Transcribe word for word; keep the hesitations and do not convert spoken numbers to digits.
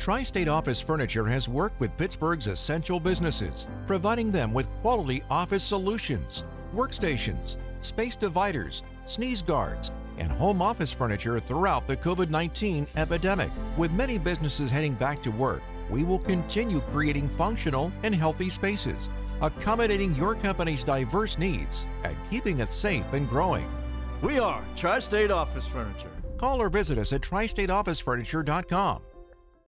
Tri-State Office Furniture has worked with Pittsburgh's essential businesses, providing them with quality office solutions, workstations, space dividers, sneeze guards, and home office furniture throughout the COVID nineteen epidemic. With many businesses heading back to work, we will continue creating functional and healthy spaces, accommodating your company's diverse needs and keeping it safe and growing. We are Tri-State Office Furniture. Call or visit us at tri state office furniture dot com.